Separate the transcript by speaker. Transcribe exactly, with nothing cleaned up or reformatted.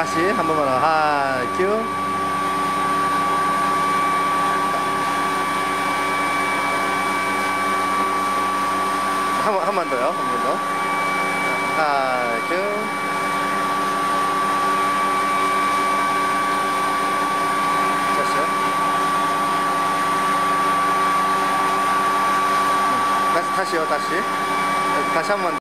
Speaker 1: 다시 한 번만 하이 큐. 한 번 한 번 더요. 한 번 더. 하이 큐. 됐어요. 다시 다시요 다시 다시 한 번.